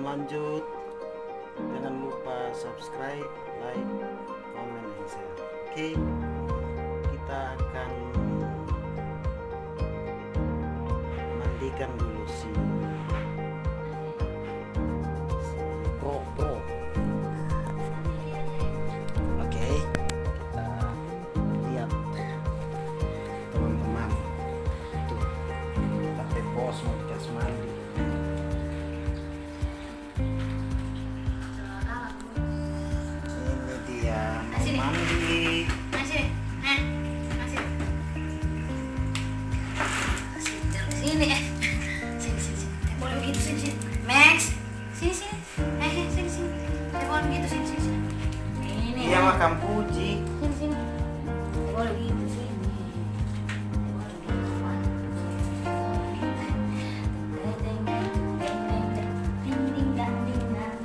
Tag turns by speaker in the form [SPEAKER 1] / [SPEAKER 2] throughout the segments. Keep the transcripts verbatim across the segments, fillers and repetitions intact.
[SPEAKER 1] lanjut, jangan lupa subscribe, like, comment, dan share. Oke, kita akan mandikan dulu si pro pro. Oke, kita lihat teman-teman, tuh kita pos mau dikasih mandi. Ini dia mau mandi.
[SPEAKER 2] Masih, eh, masih. Sini, eh, sini, sini, sini. Eh, boleh begitu sini, sini. Max, sini, sini. Eh, eh, sini, sini. Eh, boleh begitu sini, sini, sini. Ini.
[SPEAKER 1] Dia
[SPEAKER 2] eh.
[SPEAKER 1] makan puji.
[SPEAKER 2] Sini, sini. Eh, boleh begitu sini. Eh, boleh begitu, Pak. Deng, deng, deng, deng, deng, deng. Ding, ding, dang, ding, dang.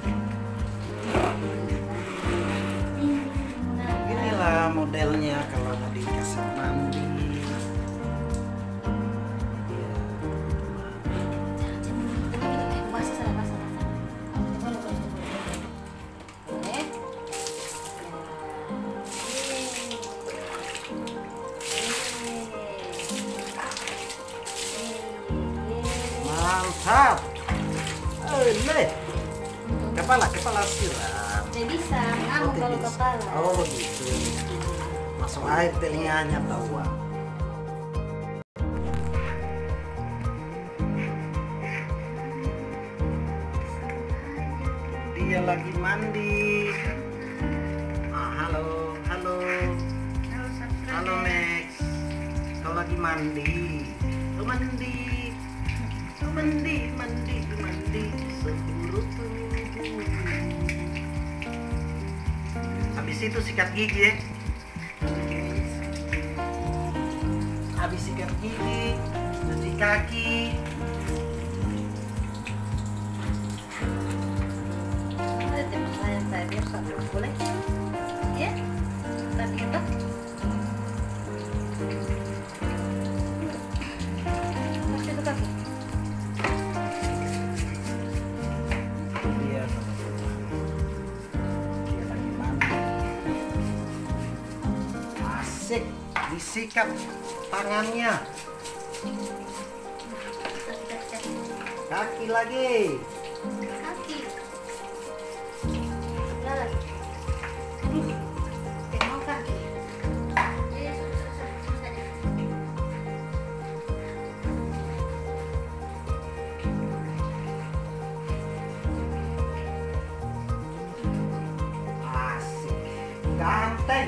[SPEAKER 2] Ding, ding, dang.
[SPEAKER 1] Inilah modelnya kalau mau dikasih mandi. Ya,
[SPEAKER 2] Masih salah, masih salah. Boleh, boleh, boleh. Boleh.
[SPEAKER 1] mantap. Oleh. Kepala, kepala siram.
[SPEAKER 2] Tidak bisa, kamu
[SPEAKER 1] Oh,
[SPEAKER 2] kalau
[SPEAKER 1] tipis.
[SPEAKER 2] kepala.
[SPEAKER 1] Oh begitu. Masuk air telinganya tahu. Dia lagi mandi. Ah, halo, halo, halo Max. Kau lagi mandi. Kau mandi. Kau mandi, mandi, mandi seluruh tubuh. Habis itu sikat gigi ya. Habis sikat gigi, cuci kaki.
[SPEAKER 2] Ada teman saya saya biar satu boleh. Ya, tadi apa? Kasih itu kaki.
[SPEAKER 1] Dia teman-teman. Dia lagi mandi. Asik, disikat tangannya.
[SPEAKER 2] Kasih kasih kasih.
[SPEAKER 1] Kaki lagi.
[SPEAKER 2] Kaki. Sebelah lagi. Ini. Tengok kaki. Ya, sudah, sudah, sudah, sudah saja.
[SPEAKER 1] Asik, ganteng.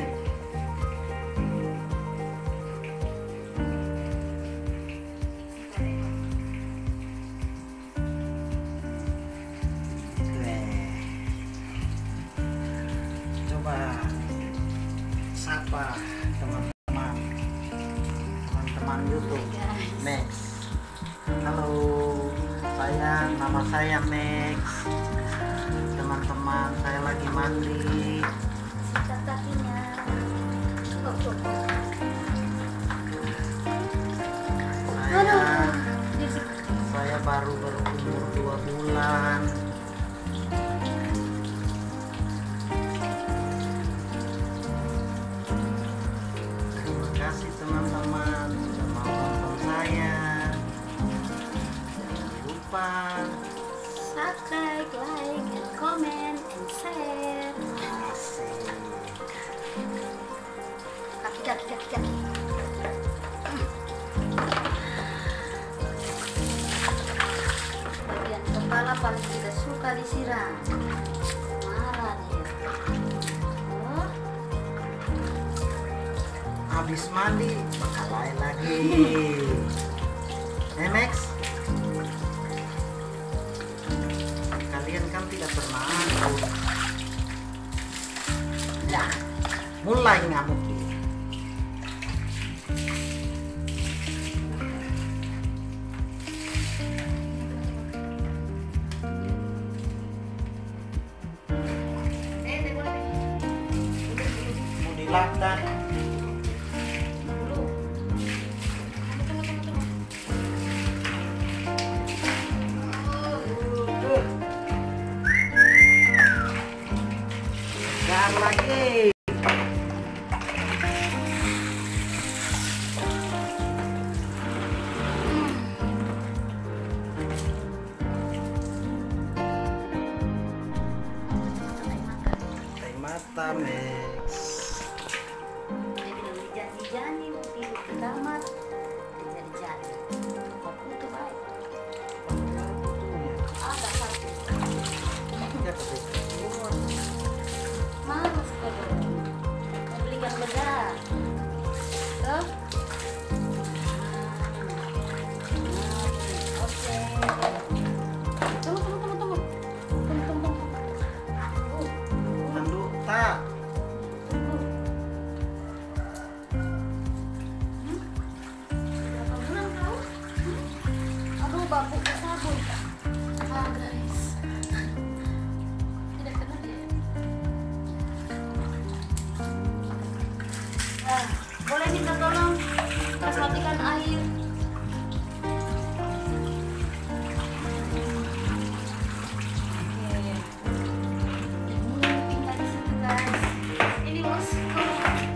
[SPEAKER 1] Weh. Coba sapa teman-teman, teman-teman YouTube. Max, halo, saya nama saya Max. Teman-teman, saya lagi mandi.
[SPEAKER 2] Sikat kakinya. Oh, oh, oh.
[SPEAKER 1] Saya
[SPEAKER 2] Disikat.
[SPEAKER 1] saya baru berumur dua bulan. Terima kasih teman-teman sudah mau nonton saya. Jangan lupa
[SPEAKER 2] Subscribe, like, and comment, and share.
[SPEAKER 1] asik.
[SPEAKER 2] Kaki, kaki, kaki, kaki. Bagian kepala paling tidak suka disiram. Marah dia. Oh,
[SPEAKER 1] Habis mandi bakal lain lagi. Eh Max, kalian kan tidak pernah akur. Ya, mulai ngamuk dia.
[SPEAKER 2] eh, dia boleh.
[SPEAKER 1] Mau dilakdan.
[SPEAKER 2] Dulu. Tunggu, tunggu, tunggu, tunggu. Oh,
[SPEAKER 1] lagi. Teh mata, Max.
[SPEAKER 2] Dia bilang dijanji-janji mau tidur di kamar. Dia jadi-jadi. Kopi itu baik. Ada satu.
[SPEAKER 1] Ya, tapi
[SPEAKER 2] Mana suka dong? Mau belikan bedah. Tuh. Oke. Tunggu, tunggu, tunggu, tunggu. Tunggu, tunggu, tunggu. Uh,
[SPEAKER 1] nandu tak.
[SPEAKER 2] tunggu. Hmm? Berapa bulan kau? Hmm? Aduh, babu ke sabun. Ah, guys. Tidak kena dia. Ah, boleh minta tolong Mas matikan air. Oke. Ini tinggal di situ, guys. Ini bosku.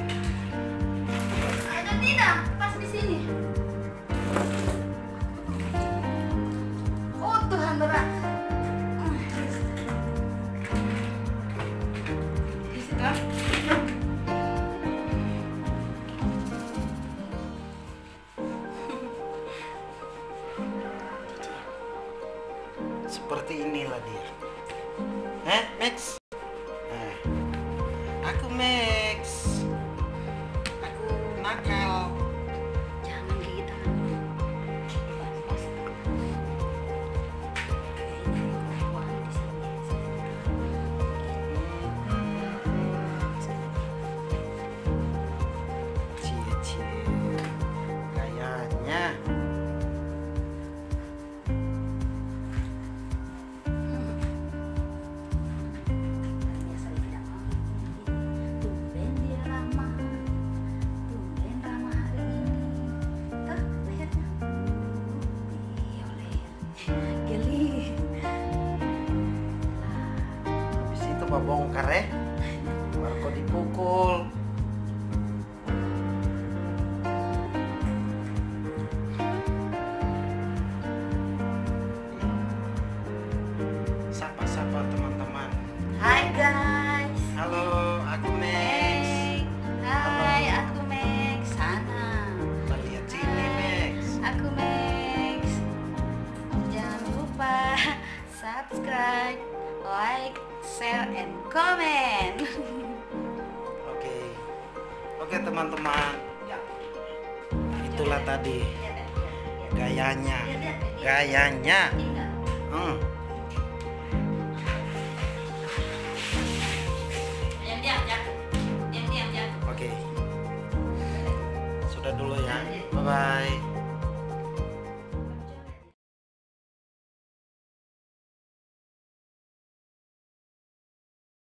[SPEAKER 2] Ada tidak? Pas di sini. Oh Tuhan, berat. Di situ.
[SPEAKER 1] Seperti inilah dia. Eh, Max? Nah, aku Max. Aku nakal.
[SPEAKER 2] Jangan gigit tanganmu. Pas, pas. Kayaknya perempuan di sini.
[SPEAKER 1] Cie-cie. Gayanya.
[SPEAKER 2] Tadinya saya tidak mau. Tumben dia ramah. Tumben ramah hari ini. Tuh, lehernya. Iya, leher. Geli.
[SPEAKER 1] Habis itu babongkar ya. Baru kau dipukul. Sapa-sapa teman-teman.
[SPEAKER 2] Hai guys.
[SPEAKER 1] Halo, aku Max.
[SPEAKER 2] Hey. Hai, aku Max. Sana.
[SPEAKER 1] Kita lihat sini, Max.
[SPEAKER 2] Aku Max. Jangan lupa subscribe, like, share, and comment.
[SPEAKER 1] Oke. Oke, teman-teman. Itulah tadi gayanya. Gayanya. Hmm.
[SPEAKER 2] Diam, diam, diam. Diam, diam, diam.
[SPEAKER 1] Oke. Sudah dulu ya. Bye bye.